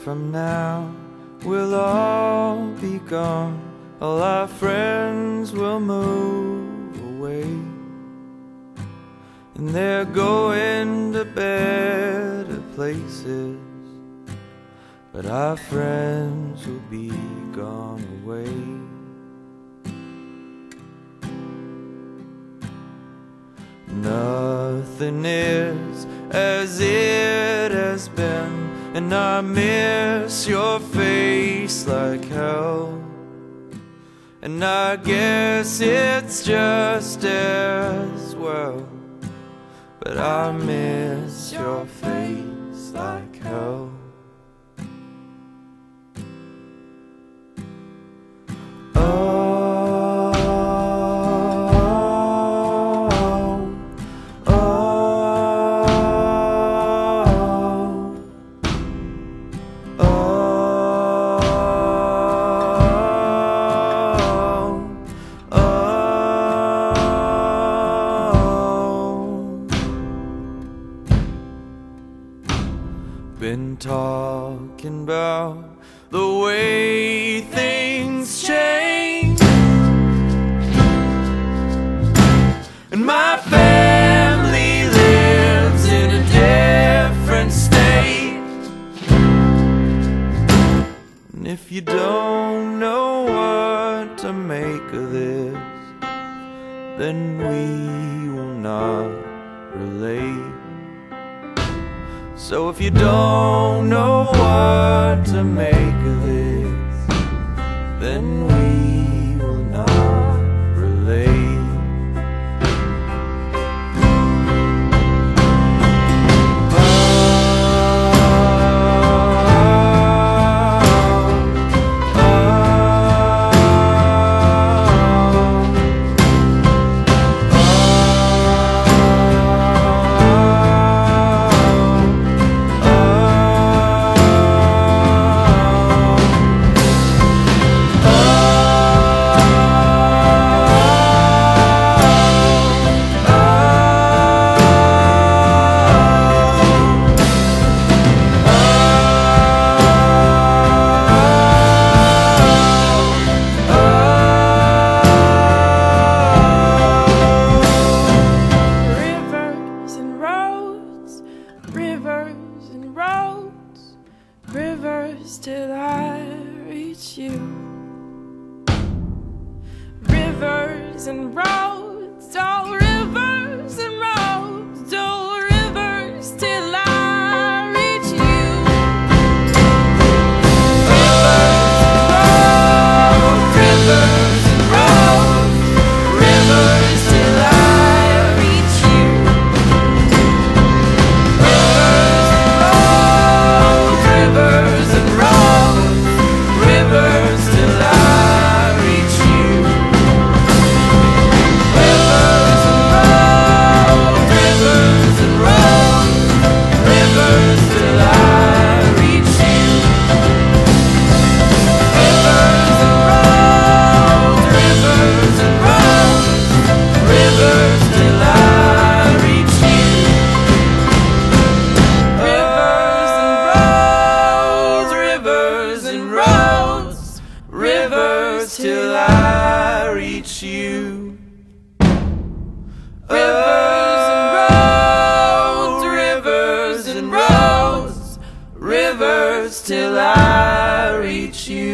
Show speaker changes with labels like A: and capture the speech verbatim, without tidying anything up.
A: from now we'll all be gone. All our friends will move away, and they're going to better places, but our friends will be gone away. Nothing is as it has been, and I miss your face like hell. And I guess it's just as well, but I miss your face like hell. Oh, oh, oh, been talking about the way things change, and my family lives in a different state. And if you don't know what to make of this, then we will not relate. So if you don't know what to make of this, then we will not relate. Rivers and roads, rivers till I reach you. Rivers and roads, oh rivers and roads, oh rivers till I reach you. Rivers and roads, rivers till I reach you. Rivers till I reach you. Rivers and roads, rivers and roads, rivers till I reach you.